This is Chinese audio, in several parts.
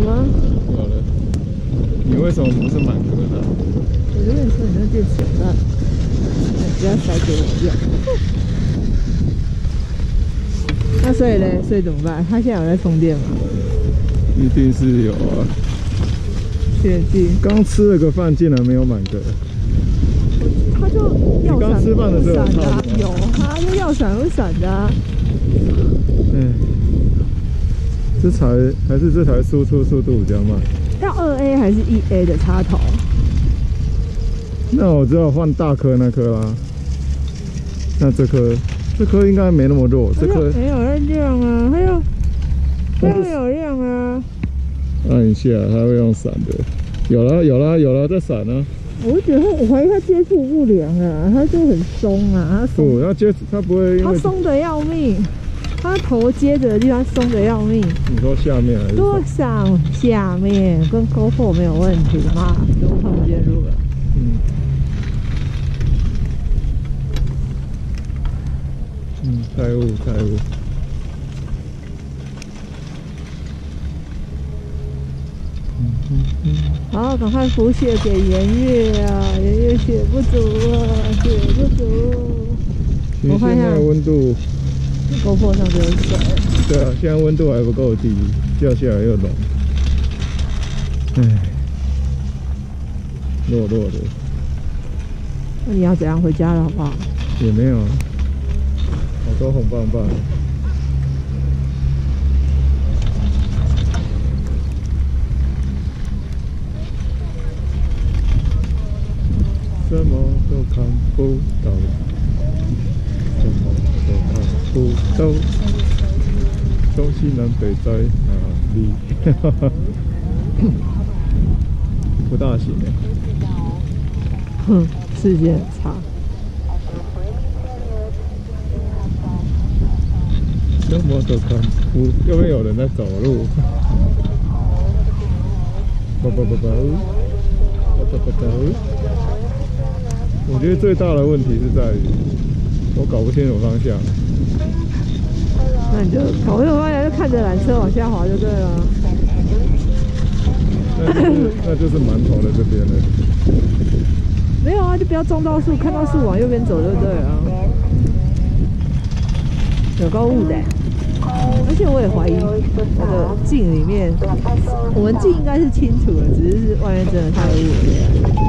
吗？ 有了。你为什么不是满格的？ 我就跟你说，你那电池有烂，不要塞给我用。那所以嘞，所以怎么办？他现在有在充电吗？ 一定是有啊。 确定？ 刚吃了个饭，竟然没有满格。 他就要闪吃饭的时候闪的、啊，有，他就要闪不闪的、啊。 嗯，这台输出速度比较慢。 要2A 还是1A 的插头？ 那我只好换大颗那颗啦。那这颗应该没那么弱，这颗没有在亮啊，它又有亮啊。 按一下，它会用闪的。有了，在闪啊。 我觉得我怀疑它接触不良啊，它就很松啊， 不，它不会因为它松的要命，它头接着的地方松的要命。 你说下面还是多上下面跟 GoPro 没有问题嘛？都看不见路了。 载物。 好，赶快补血给圆月啊！圆月血不足啊，血不足。我看一下温度 ，GoPro 上就有水。 对啊，现在温度还不够低，掉下来又冷。弱的。 那你要怎样回家了，好不好？ 也没有啊，好多红棒棒。什么都看不到，什么都看不到，东西南北在哪里？不大行哎。 哼，视线很差。 什么都看不，右边有人在走路。我觉得最大的问题是在于我搞不清楚方向。 那你就搞不清楚方向，就看着缆车往下滑就对了。 那就是馒头的这边了。 没有啊，就不要撞到树，看到树往右边走就对了。有够雾的，而且我也怀疑那个镜里面，我们镜应该是清楚的，只是外面真的太雾了。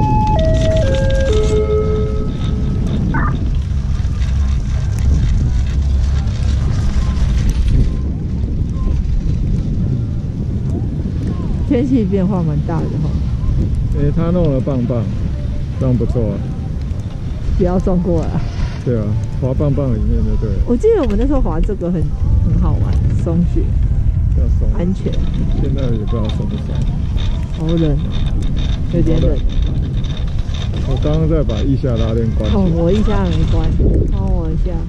天气变化蛮大的哈。 他弄了棒棒，这样不错啊。 不要撞过来。 对啊，滑棒棒里面就对了。 我记得我们那时候滑这个很好玩，松雪，安全。 现在也不知道松不松。 好冷，有点冷。 我刚刚在把腋下拉链关。 哦，我腋下没关，帮我一下。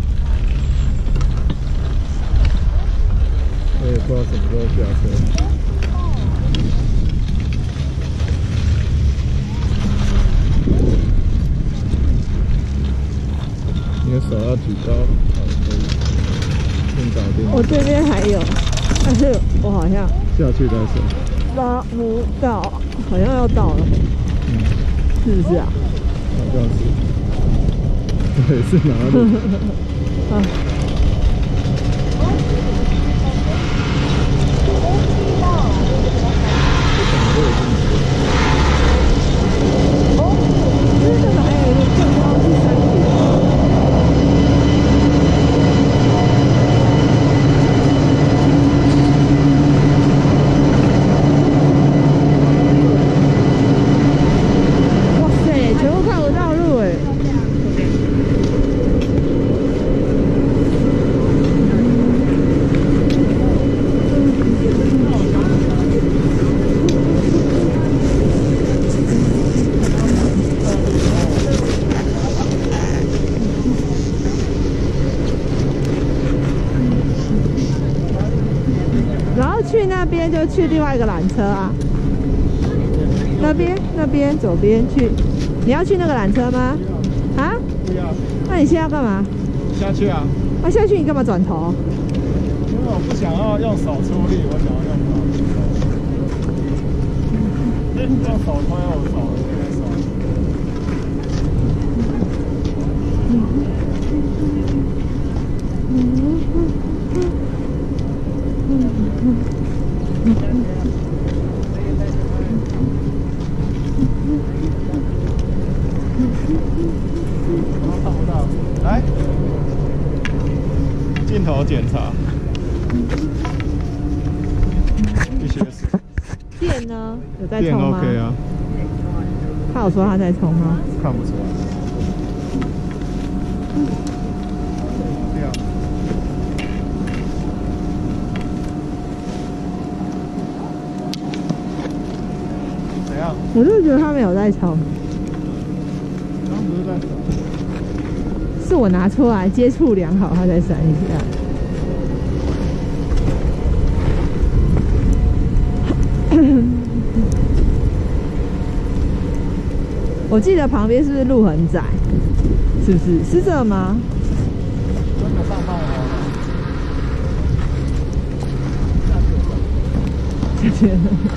我也不知道什么时候下车。你的手要举高，好，可以。先搞定。 我这边还有，但是我好像下去再说。 拉不到，好像要到了。是不是啊？ 好像是。对，是哪里？啊。去那边就去另外一个缆车啊，那边左边去，你要去那个缆车吗？啊？不要。那你现在要干嘛？ 下去啊。 啊，下去你干嘛转头？ 因为我不想要用手出力，我想要用脑。 用手推我手，这边手。看不到，来，镜头检查。 电呢？有在电充吗？ OK 啊， 他有说他在充吗？ 看不出来。亮。怎样？ 我就觉得他没有在充， 刚不是在闪？ 是我拿出来接触良好，他才闪一下。我记得旁边是不是路很窄？是不是？是这吗？ 真的上到了。 谢谢。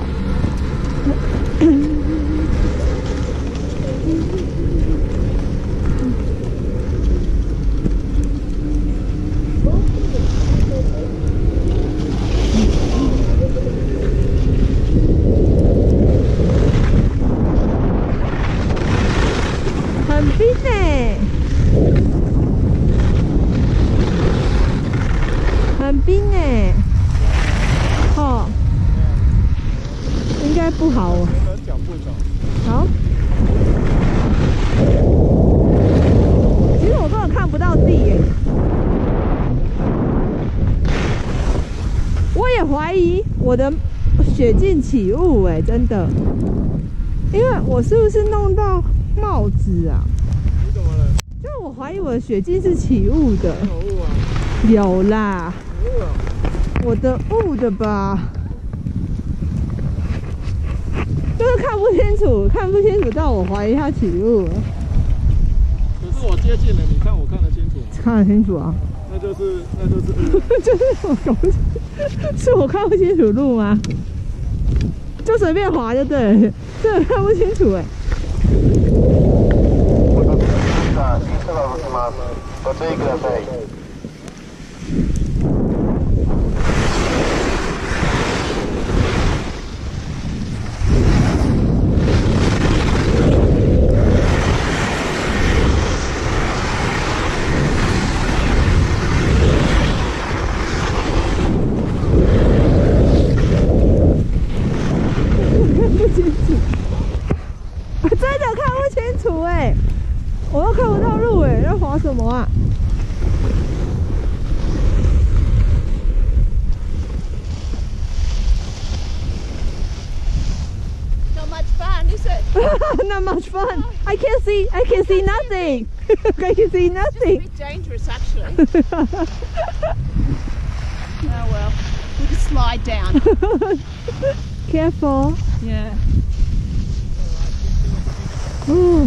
很冰欸，很冰欸，哦，应该不好哦。 人脚不走。 好，其实我根本看不到地耶，我也怀疑我的雪镜起雾哎，真的，因为我是不是弄到帽子啊？ 你怎么了？ 就我怀疑我的雪镜是起雾的。 有雾啊？ 有啦， 有雾啊？ 我的雾的吧？就是看不清楚，看不清楚到我怀疑它起雾了。 可是我接近了，你看我看得清楚吗？ 看得清楚啊。 那就是雾。 就是我搞不清，是我看不清楚路吗？就随便滑就对了，真的看不清楚哎。不清楚，我真的看不清楚哎，我又看不到路哎，在滑什么啊 ？Not much fun, is it? ？Not much fun. I can see nothing. I can see It's a nothing. bit dangerous, actually. Oh well, we'll just slide down. Careful. Yeah. Ooh.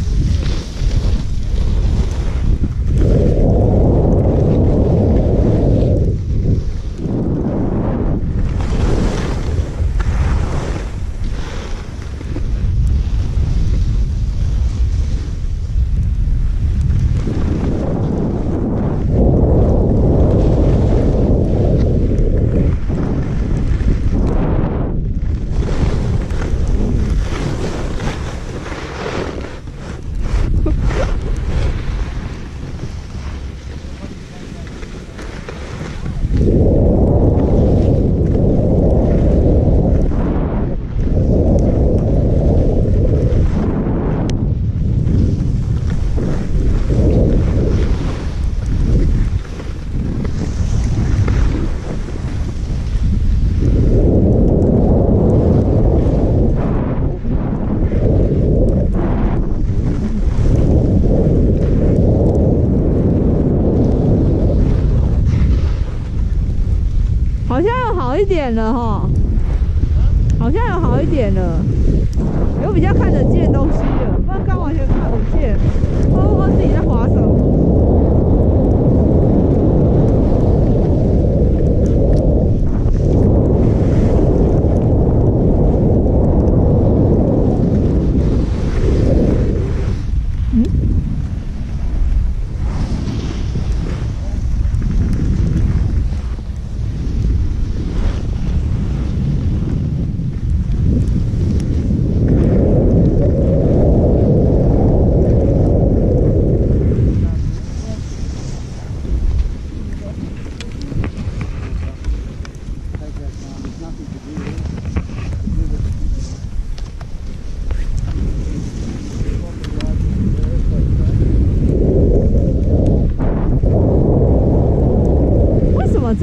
好像有好一点了哈，好像有好一点了，有比较看得见东西了，不然刚完全看不见，不知道自己在滑什么。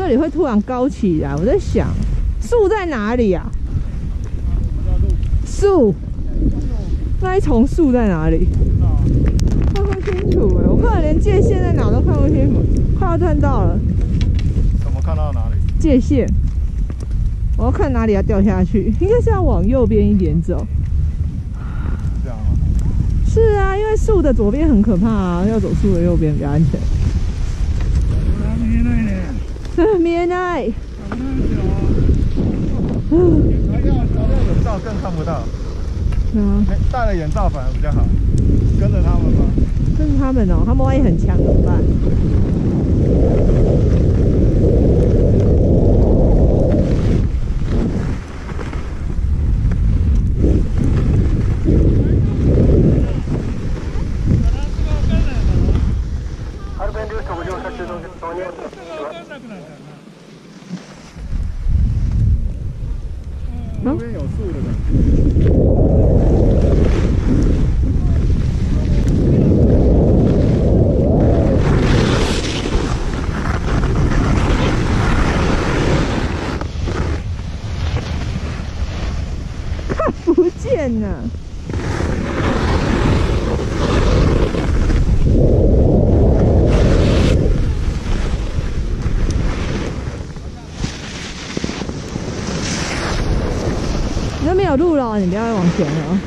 这里会突然高起来？我在想，树在哪里啊？树，那一丛树在哪里？看不清楚哎，我根本连界限在哪都看不清楚。快要看到了。 怎么看到哪里？ 界限。我要看哪里要掉下去，应该是要往右边一点走。 这样吗？ 是啊，因为树的左边很可怕啊，要走树的右边比较安全。見えない。 眼罩更看不到。戴了眼罩反而比较好。跟着他们吧。 跟着他们哦，他们万一很强怎么办？ 那边有树的感看不见呢。那边有路了，你不要再往前了。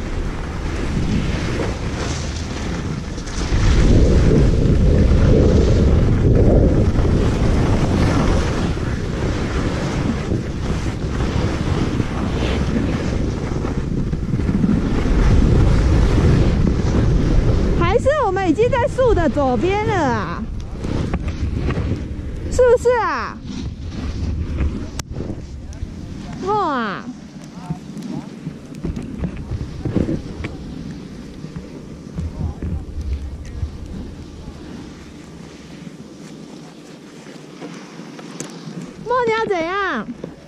还是我们已经在树的左边了啊？是不是啊？哦啊！你要怎样？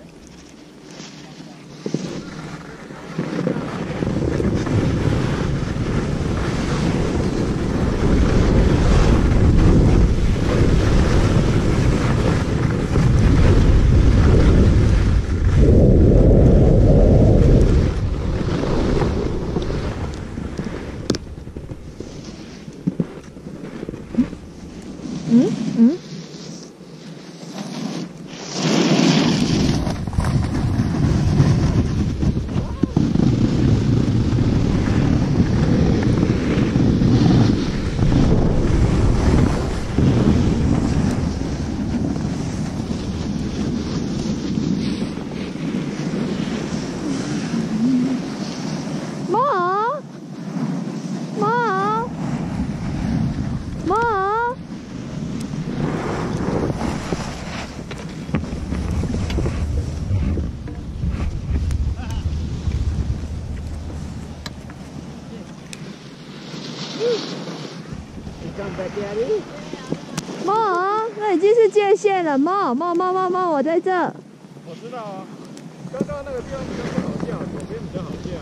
猫，那已经是界限了。猫，我在这。 我知道啊，刚刚那个地方比较不好下，左边比较好下。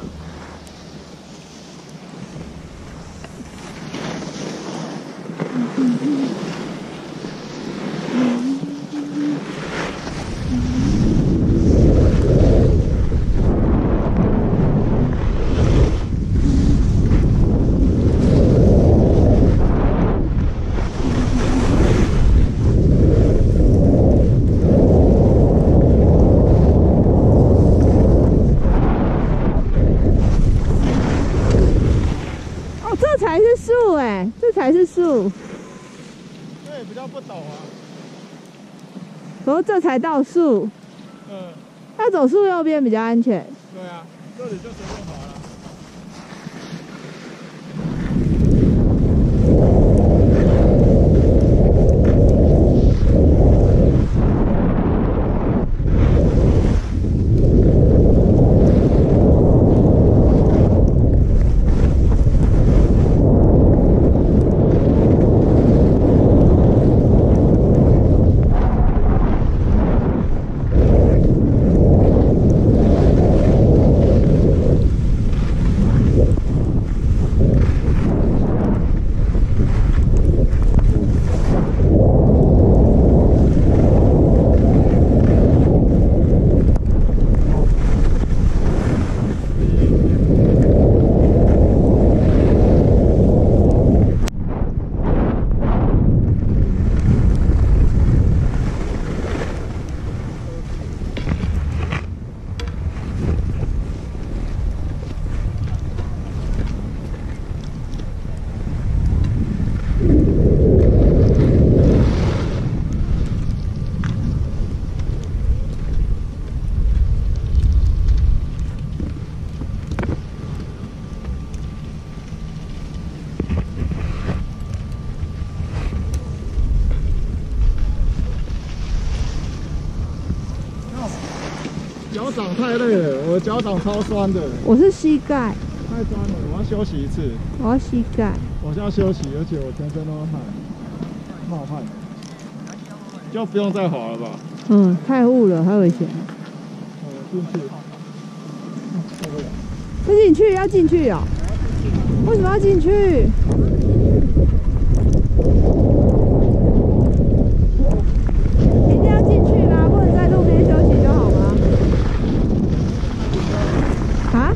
这才是树。 对，比较不陡啊。 然后这才到树。要走树右边比较安全。 对啊，这里就随便滑了。 掌太累了，我的脚掌超酸的。 我是膝盖， 太酸了，我要休息一次。 我要膝盖。 我现在休息，而且我全身都冒汗，就不用再滑了吧？ 嗯，太雾了，好危险。 进去。 要进去，要进去哦。为什么要进去？一定要进去啦，不能在路边休息就好吗？啊？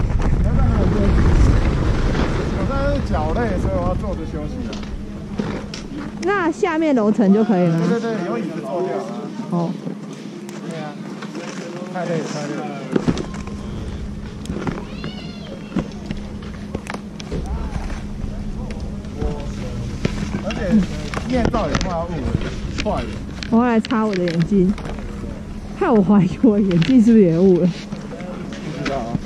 我现在是脚累，所以我要坐着休息了。 那下面楼层就可以吗？ 对对对，有椅子坐掉。 哦。 对啊。太累了，太累了。而且面罩也快要雾了，快了。 我要来擦我的眼睛，害我怀疑我眼镜是不是也雾了。 不知道啊。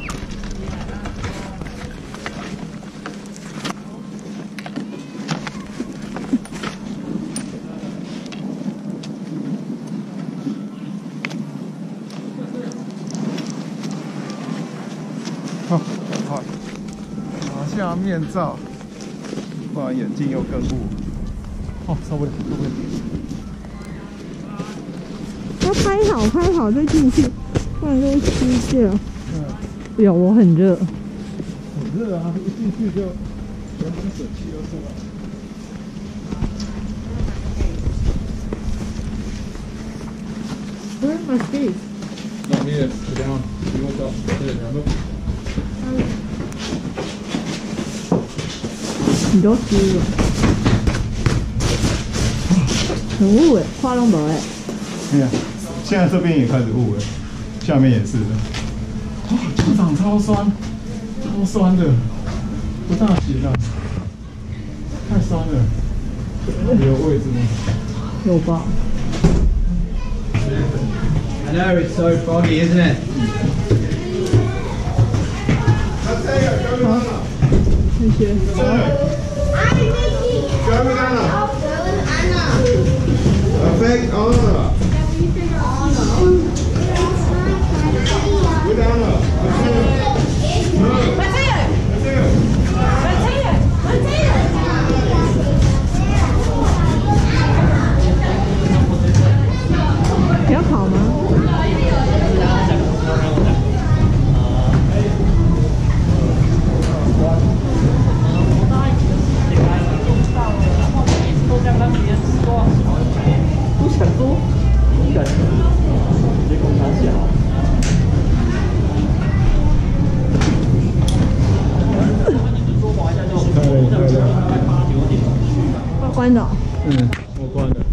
好，赶快拿下面罩，不然眼镜又更雾。哦，受不了，受不了。 要拍好再进去，不然就会湿掉。 嗯， 有，我很热。 很热啊！一进去就全身水汽都出来。 Where's my space? Not here. Sit down. You want to sit down? 你都湿了，很雾哎，画龙门哎。 对呀，现在这边也开始雾了，下面也是的。哇，脚掌超酸的，不大行了，太酸了。有位置吗？ 有吧？ I know, it's so foggy, isn't it? 谢谢。 Perfect. Anna. Good Anna. 你要跑吗？ 不想多，不敢，结果拿小。 关的。 嗯，我关了。